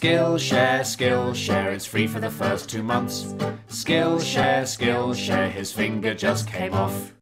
Skillshare, Skillshare, it's free for the first 2 months. Skillshare, Skillshare, his finger just came off.